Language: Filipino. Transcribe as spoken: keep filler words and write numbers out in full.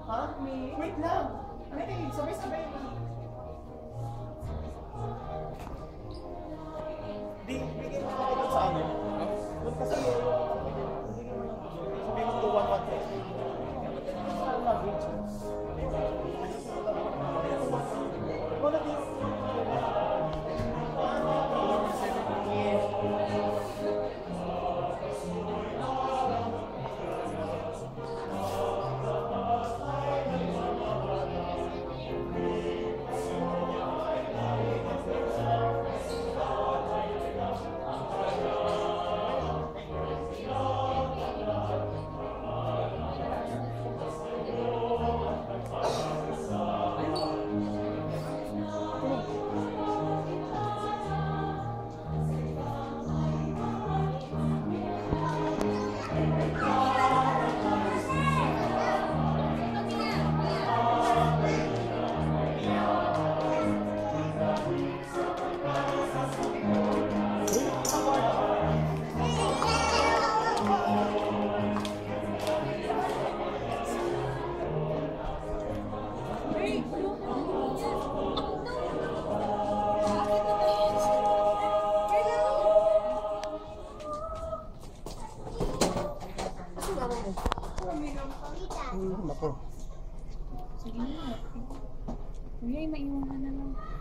Ha? Wait lang. Ano yung sabay-sabay na? Di, bigyan mo ako sa amin. Doon kasi yung... Sabi mo two one one three. Sa luggage. Wala din. Nako. Sige na. Kuya, maiwan ka na lang.